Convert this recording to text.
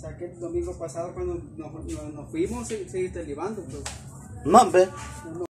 sea que el domingo pasado cuando nos fuimos, seguiste libando, pues. No, ve.